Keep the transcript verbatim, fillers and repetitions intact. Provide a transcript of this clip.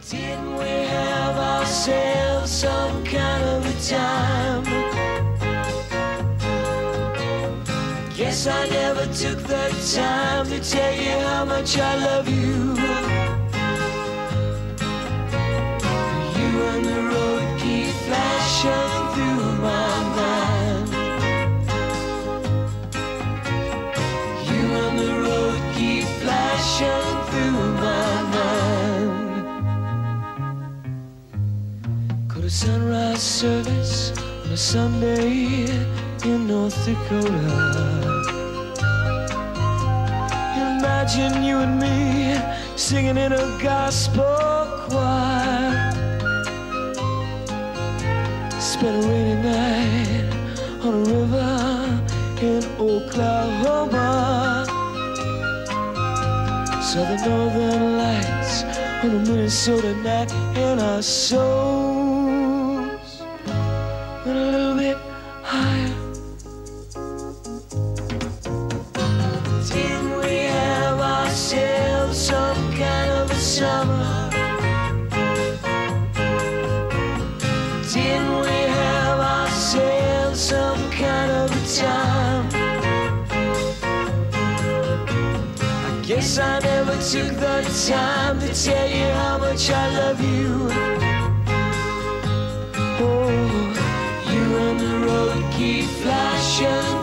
Didn't we have ourselves some kind of a time? Guess I never took the time to tell you how much I love you. You and the road keep flashing through my mind. You and the road keep flashing through my mind. Go to sunrise service on a Sunday in North Dakota. Imagine you and me singing in a gospel choir. Spent a rainy night on a river in Oklahoma. Saw the northern lights on a Minnesota night, and our souls went a little bit higher. Didn't we have ourselves some kind of a summer? Didn't we have ourselves some kind of a time? I guess I never took the time to tell you how much I love you. Oh, you and the road keep flashing